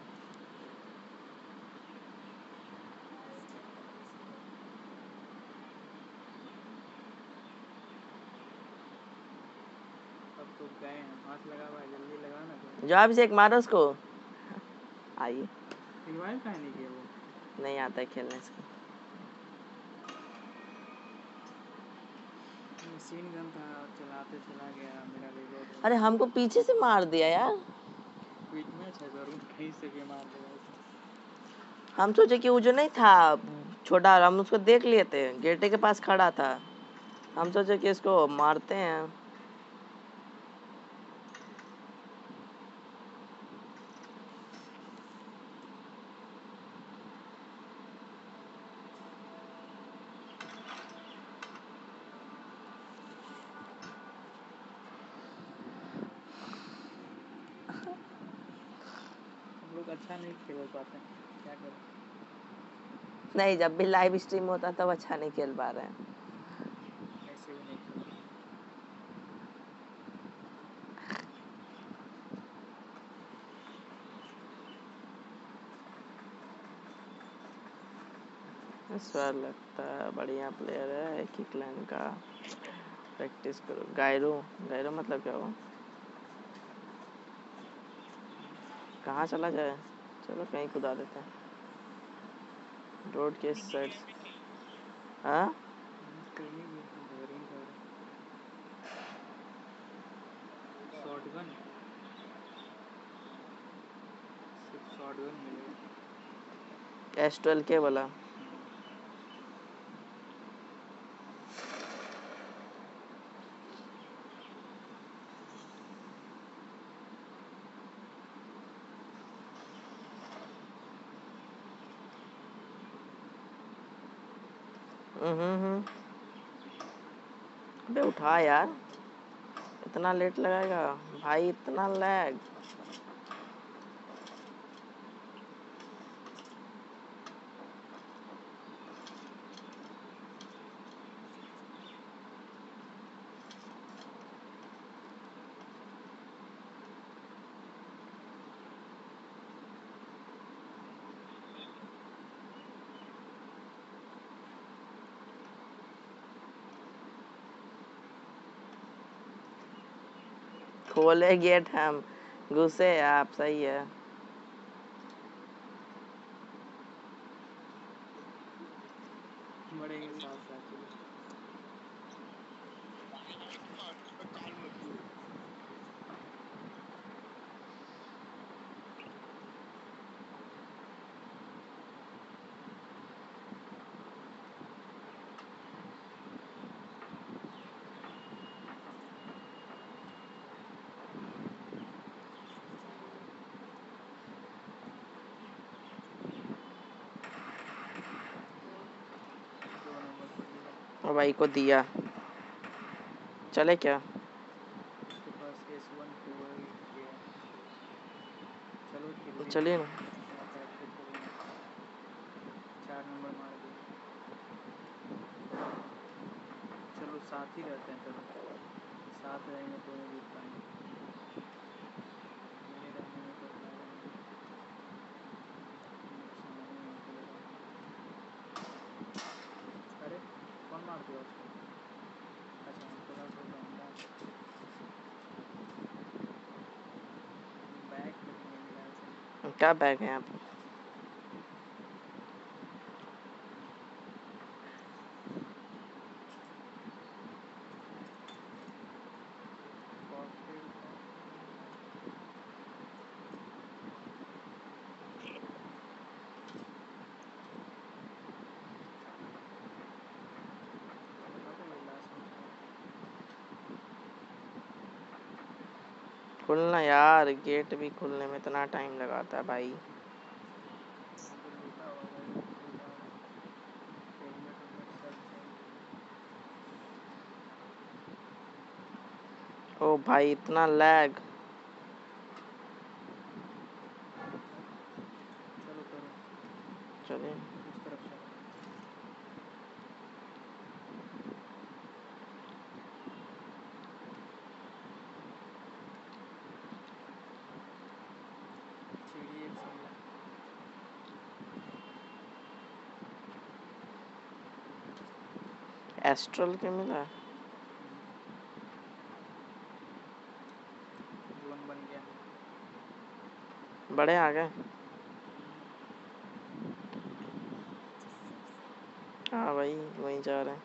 अब तो गए हैं, हाथ लगा हुआ है, जल्दी लगा ना तुम। जाओ अभिषेक मारो उसको। आइए, रिवाइव काहे नहीं किया वो? नहीं आता है खेलने से। मशीन गन था, चलाते चला गया, मेरा रिलोड हो अरे गया। हमको पीछे से मार दिया यार। क्विक मैच है, जरूर कहीं से भी मार देगा। हम सोचे कि वो जो नहीं था छोटा, हम उसको देख लिए थे, गेटे के पास खड़ा था, हम सोचे कि इसको मारते हैं। हम लोग अच्छा नहीं खेल पाते, क्या करें। नहीं, जब भी लाइव स्ट्रीम होता तब अच्छा नहीं खेल पा रहे हैं। ऐसे भी नहीं खेल। इस बार लगता है बढ़िया प्लेयर है, एक ही क्लैन का। प्रैक्टिस करो। गायरो, गायरो मतलब क्या हो? कहाँ चला जाए? चलो कहीं खुदा देते हैं, रोड के इस साइड। हाँ, शॉटगन, सिर्फ शॉटगन मिलेगा। S12 के बोला। अबे उठा यार, इतना लेट लगाएगा भाई, इतना लैग। खोले गेट, हम घुसे, आप सही है। बड़े के साथ साथ चलो। और भाई को दिया, चले क्या? उसके पास S1 2 है। चलो किल चलिए ना। 4 नंबर मार दिया। चलो साथ ही रहते हैं, चलो साथ रहेंगे तो नहीं जीत पाएंगे। मेरे रहने में तो फायदा नहीं, नुकसान ही है चलेगा। अरे कौन मार दिया उसको? अच्छा हमको लगा कोई बंदा। बैग लेकिन नहीं मिला ऐसे। क्या बैग है यहाँ पे? कॉकटेल का अरे लास्ट में था। खुलना यार, गेट भी खुलने में इतना टाइम लगाता है भाई। यहाँ पे लूटा होगा भाई, लूटा होगा। हेलमेट वेलमेट सब है। ओ भाई इतना लैग। चलो करो, चलिए। उस तरफ चलो। सीढ़ी एक सही है। एस्ट्रल के मिला? जोन बन गया। बड़े आ गए। हाँ भाई वहीं जा रहे हैं।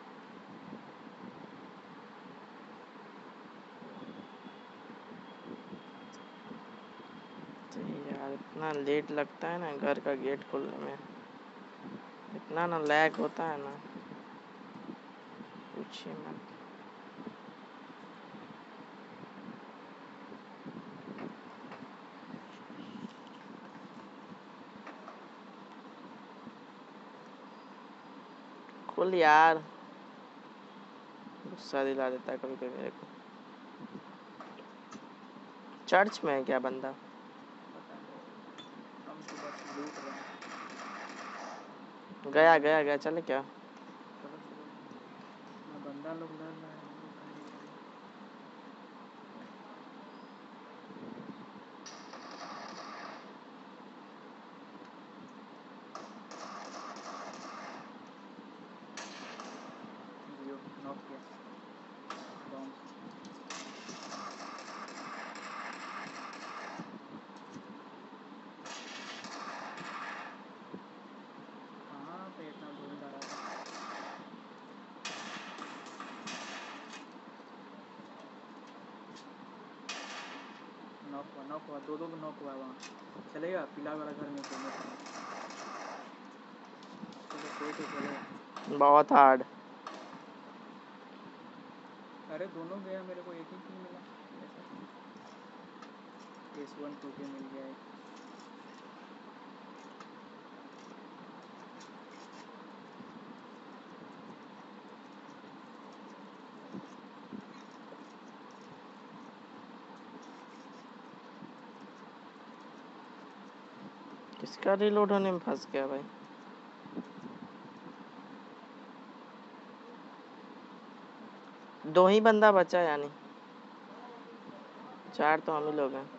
सही यार, इतना लेट लगता है ना घर का गेट खोलने में। इतना ना लैग होता है ना, पूछिए मत। खोल यार, गुस्सा दिला देता है कभी कभी मेरे को। चर्च में है क्या बंदा? पता नहीं, हम तो बस लूट रहे हैं। गया गया गया, चले क्या? चलो चलो, ना बंदा लोग लड़ रहा है, हम लोग कहीं नहीं लड़ रहे। जियो नॉक किया बॉम्ब। कहाँ पे इतना ढूंढ रहा था? नॉक हुआ, दो नॉक हुआ वहाँ। चलेगा पीला वाला घर में चलो। चलो कोई तो चलेगा। बहुत हार्ड। अरे दोनों गया, मेरे को एक ही किल मिला। S1 2 के मिल गया एक। किसका रिलोड होने में फंस गया भाई? दो ही बंदा बचा यानी, 4 तो हम ही लोग हैं।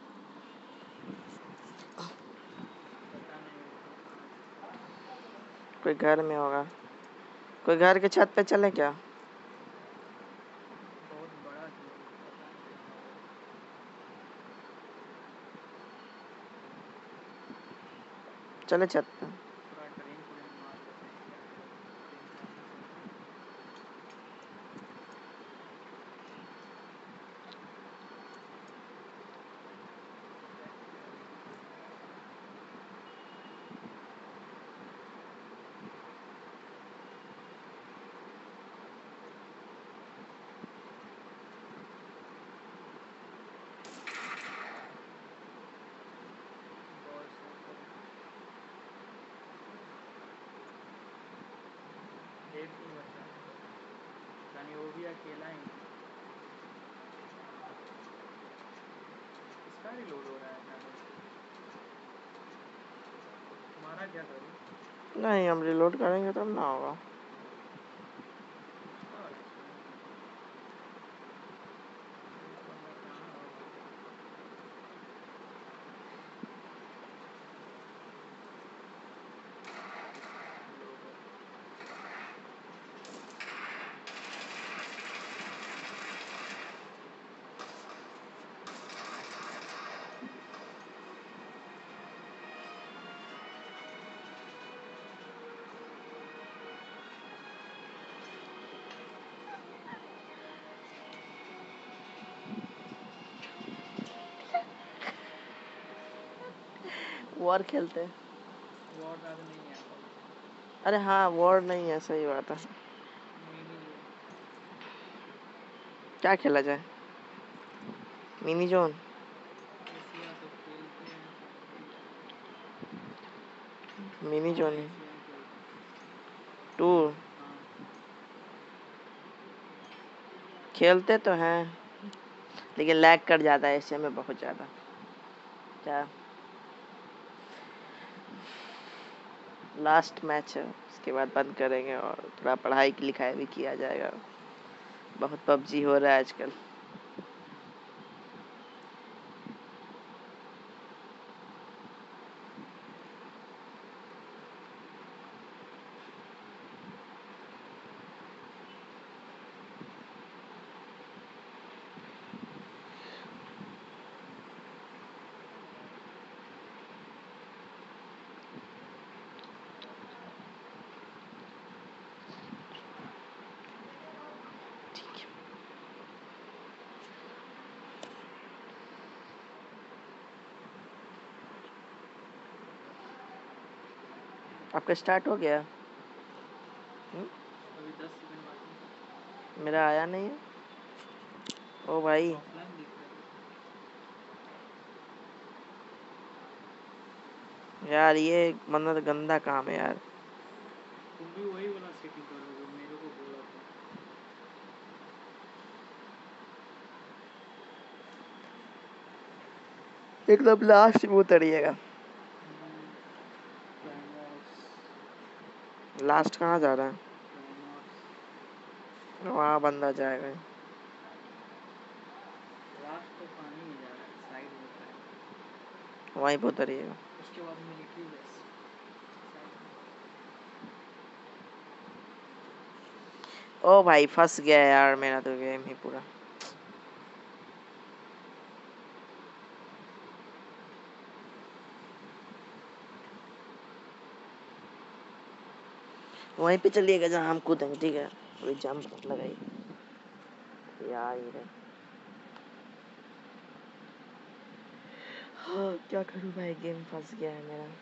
पता नहीं कोई घर में होगा, कोई घर के छत पे चले क्या? बहुत बड़ा किया, पता नहीं कहाँ होगा। चले छत पे। पूरा ड्रिंक मार देते हैं क्या? ड्रिंक मारना चाहिए। बहुत सही। एक ही बचा है, यानी वो भी अकेला ही। इसका रिलोड हो रहा है शायद। तुम्हारा क्या करूँ? नहीं, हम रिलोड करेंगे तब ना होगा। और एक बंदा कहाँ होगा? लोग वॉर खेलते हैं। वॉर आज नहीं है PUBG। अरे हाँ, वॉर नहीं है, सही बात है। मिनी जो क्या खेला जाए? Mini zone. एशिया तो खेलते हैं PUBG यार। मिनी हाँ जोन एशियन खेलते हैं। 2 हाँ खेलते तो हैं, लेकिन लैग कर जाता है ऐसे में बहुत ज़्यादा। क्या लास्ट मैच है, उसके बाद बंद करेंगे और थोड़ा पढ़ाई लिखाई भी किया जाएगा। बहुत PUBG हो रहा है आजकल। आपका स्टार्ट हो गया? अभी 10 सेकंड बाकी है। मेरा आया नहीं है। ओ भाई ऑफलाइन दिख रहा यार, ये मतलब गंदा काम है यार। है। तुम भी वही वाला सेटिंग करो जो मेरे को बोला था। एकदम लास्ट में उतरिएगा। प्राइमोस लास्ट कहाँ जा रहा है? प्राइमोस वहाँ बंदा जाएगा। लास्ट तो पानी में जा रहा है, साइड होता है। वहीं पे उतरिएगा। उसके बाद मिलिट्री बेस ओ भाई फंस गया यार मेरा तो गेम ही पूरा। वहीं पे चलिएगा जहाँ हम कूदेंगे, ठीक है? कोई जंप मत लगाइए यार। ये हाँ, क्या करूँ भाई, गेम फंस गया है मेरा।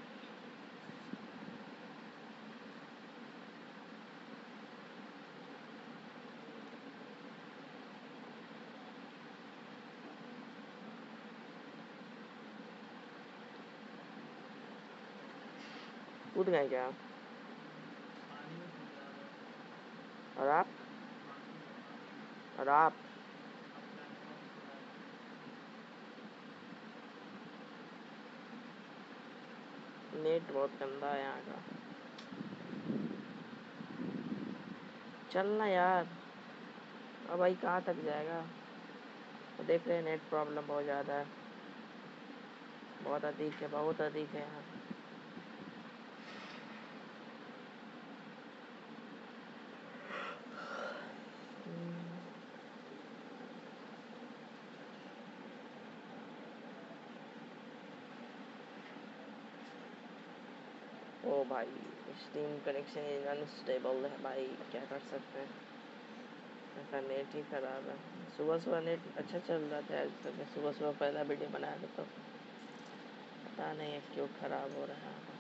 कूद गए क्या? पानी में घूम रहा है। और आप? पानी में और आप? अपना नेट बहुत गंदा है यहाँ का। चलना यार। अब भाई कहाँ तक जाएगा? तो देख रहे हैं नेट प्रॉब्लम बहुत ज़्यादा है। बहुत अधिक है, बहुत अधिक है यहाँ। ओ भाई, स्टीम कनेक्शन इज अनस्टेबल है भाई, क्या कर सकते हैं। ऐसा नेट ही खराब है। सुबह सुबह नेट अच्छा चल रहा था आज तक। सुबह सुबह पहला वीडियो बनाया था तो पता नहीं है क्यों खराब हो रहा है।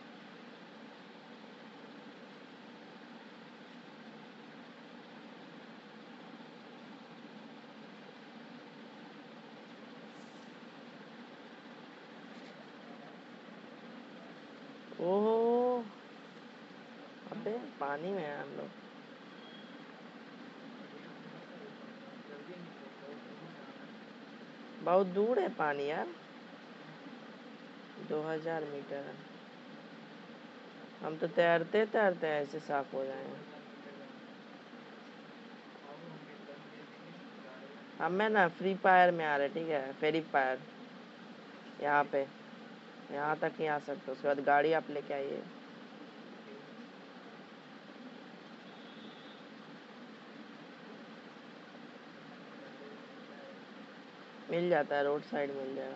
ओह, अबे पानी में है हम लोग। जल्दी निकलो, बहुत दूर से आना है। बहुत दूर है पानी यार। 2000 मीटर है। हम तो तैरते तैरते ऐसे साफ हो जाएंगे। 2000 मीटर जाना है। आओ, हम भी गन ले लेंगे, गाड़ी हमें ना फ्री फायर में आ रहे, ठीक है? फ्री फायर यहाँ पे, यहाँ तक ही आ सकते हो। उसके बाद गाड़ी आप लेके आइए। गले मिल जाएगा। मिल जाता है, रोड साइड मिल जाएगा।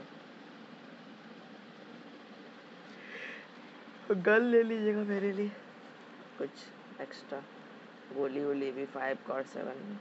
गन ले लीजिएगा मेरे लिए कुछ एक्स्ट्रा। गोली वोली भी 5 और 7 में।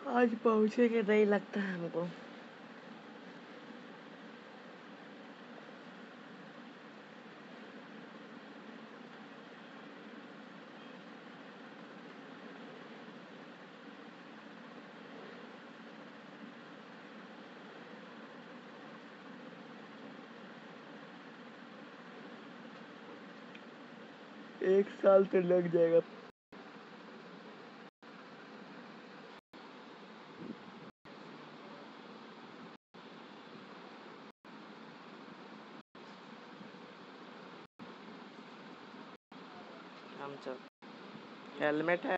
आज पहुँचेंगे नहीं लगता है हमको। एक साल तो लग जाएगा। हम सब हेलमेट है।